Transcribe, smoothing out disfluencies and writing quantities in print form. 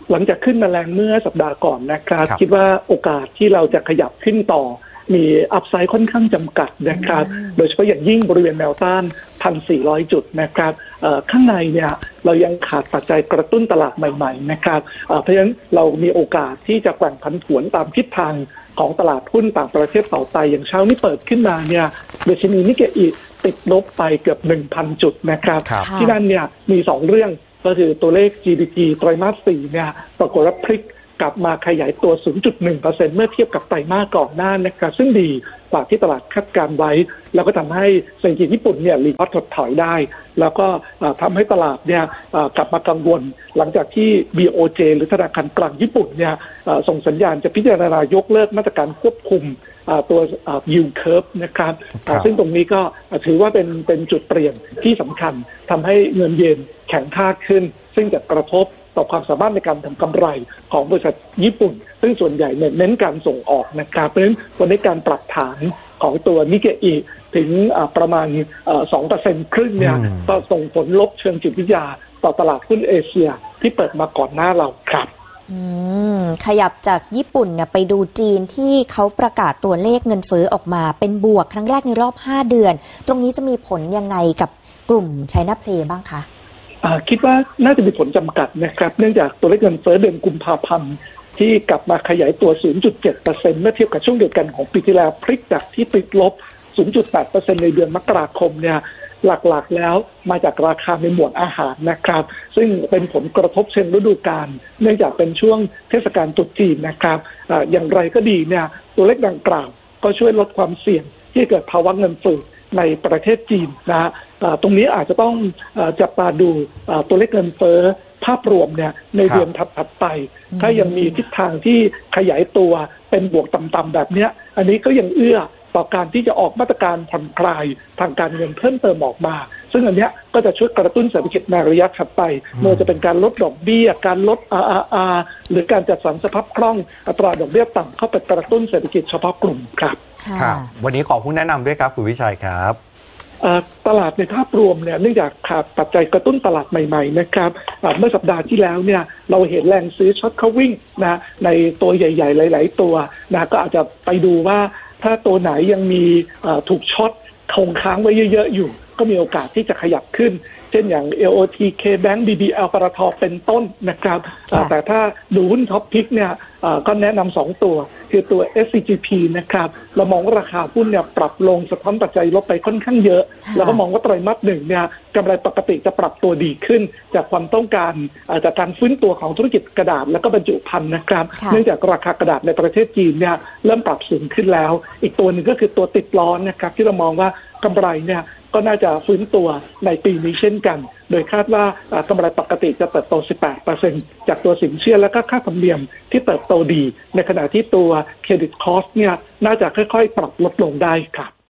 หลังจากขึ้นมาแรงเมื่อสัปดาห์ก่อนนะครับครับคิดว่าโอกาสที่เราจะขยับขึ้นต่อมีอัพไซด์ค่อนข้างจำกัดนะครับโดยเฉพาะอย่างยิ่งบริเวณแนวต้าน 1,400 จุดนะครับข้างในเนี่ยเรายังขาดปัจจัยกระตุ้นตลาดใหม่ๆนะครับเพราะฉะนั้นเรามีโอกาสที่จะแกว่งผันผวนตามทิศทางของตลาดหุ้นต่างประเทศต่อไปอย่างเช้านี้เปิดขึ้นมาเนี่ยดัชนีนิกเกอิติดลบไปเกือบ 1,000 จุดนะครับที่นั่นเนี่ยมี2เรื่องก็คือตัวเลข GDP ไตรมาส 4เนี่ยปรากฏว่าพลิกกลับมาขยายตัว 0.1% เมื่อเทียบกับไตรมาสก่อนหน้านะครับซึ่งดีกว่าที่ตลาดคาดการไว้แล้วก็ทำให้เศรษฐกิจญี่ปุ่นเนี่ยรีคอร์ดถดถอยได้แล้วก็ทำให้ตลาดเนี่ยกลับมากังวลหลังจากที่ BOJ หรือธนาคารกลางญี่ปุ่นเนี่ยส่งสัญญาณจะพิจารณายกเลิกมาตรการควบคุมตัว yield curve นะครับซึ่งตรงนี้ก็ถือว่าเป็นจุดเปลี่ยนที่สำคัญทำให้เงินเยนแข็งค่าขึ้นซึ่งจะกระทบต่อความสามารถในการทำกำไรของบริษัทญี่ปุ่นซึ่งส่วนใหญ่เน้นการส่งออกนะครับเพราะฉะนั้นวันนี้การปรับฐานของตัวนิกเกอิถึงประมาณ 2% ครึ่งเนี่ยก็ส่งผลลบเชิงจิตวิทยาต่อตลาดหุ้นเอเชียที่เปิดมาก่อนหน้าเราครับขยับจากญี่ปุ่นเนี่ยไปดูจีนที่เขาประกาศตัวเลขเงินเฟ้อออกมาเป็นบวกครั้งแรกในรอบ5 เดือนตรงนี้จะมีผลยังไงกับกลุ่ม China Play บ้างคะคิดว่าน่าจะมีผลจำกัดนะครับเนื่องจากตัวเลขเงินเฟ้อเดือนกุมภาพันธ์ที่กลับมาขยายตัว 0.7% เมื่อเทียบกับช่วงเดียวกันของปีที่แล้วพลิกจากที่ติดลบ 0.8% ในเดือนมกราคมเนี่ยหลักๆแล้วมาจากราคาในหมวดอาหารนะครับซึ่งเป็นผลกระทบเชิงฤดูกาลเนื่องจากเป็นช่วงเทศกาลตรุษจีนนะครับอย่างไรก็ดีเนี่ยตัวเลขดังกล่าวก็ช่วยลดความเสี่ยงที่เกิดภาวะเงินเฟ้อในประเทศจีนนะฮะตรงนี้อาจจะต้องจับตาดูตัวเลขเงินเฟ้อภาพรวมเนี่ยในเดือนถัดไปถ้ายังมีทิศทางที่ขยายตัวเป็นบวกต่ำๆแบบนี้อันนี้ก็ยังเอื้อต่อการที่จะออกมาตรการผ่อนคลายทางการเงินเพิ่มเติมออกมาซึ่งอันนี้ก็จะช่วยกระตุ้นเศรษฐกิจในระยะถัดไปไม่ว่าจะเป็นการลดดอกเบี้ยการลด RRR หรือการจัดสรรสภาพคล่องอัตราดอกเบี้ยต่ำเข้าไปกระตุ้นเศรษฐกิจเฉพาะกลุ่มครับครับวันนี้ขอผู้แนะนำด้วยครับคุณวิชัยครับตลาดในภาพรวมเนี่ยเนื่องจากขาดปัจจัยกระตุ้นตลาดใหม่ๆนะครับเมื่อสัปดาห์ที่แล้วเนี่ยเราเห็นแรงซื้อช็อตเข้าวิ่งนะในตัวใหญ่ๆหลายๆตัวนะก็อาจจะไปดูว่าถ้าตัวไหนยังมีถูกช็อตคงค้างไว้เยอะๆอยู่ก็มีโอกาสที่จะขยับขึ้นเช่นอย่าง LOT KBank BBL ปตทเป็นต้นนะครับแต่ถ้าดูหุ้นท็อปพิกเนี่ยก็แนะนำ2ตัวคือตัว SCGP นะครับเรามองว่าราคาหุ้นเนี่ยปรับลงสะท้อนปัจจัยลบไปค่อนข้างเยอะแล้วก็มองว่าไตรมาส 1เนี่ยกำไรปกติจะปรับตัวดีขึ้นจากความต้องการจากการฟื้นตัวของธุรกิจกระดาษแล้วก็บรรจุภัณฑ์นะครับเนื่องจากราคากระดาษในประเทศจีนเนี่ยเริ่มปรับสูงขึ้นแล้วอีกตัวหนึ่งก็คือตัวติดล้อนะครับที่เรามองว่ากำไรเนี่ยก็น่าจะฟื้นตัวในปีนี้เช่นกันโดยคาดว่ากำไรปกติจะเติบโต 18% จากตัวสินเชื่อและก็ค่าธรรมเนียมที่เติบโตดีในขณะที่ตัวเครดิตคอสต์เนี่ยน่าจะค่อยๆปรับลดลงได้ครับ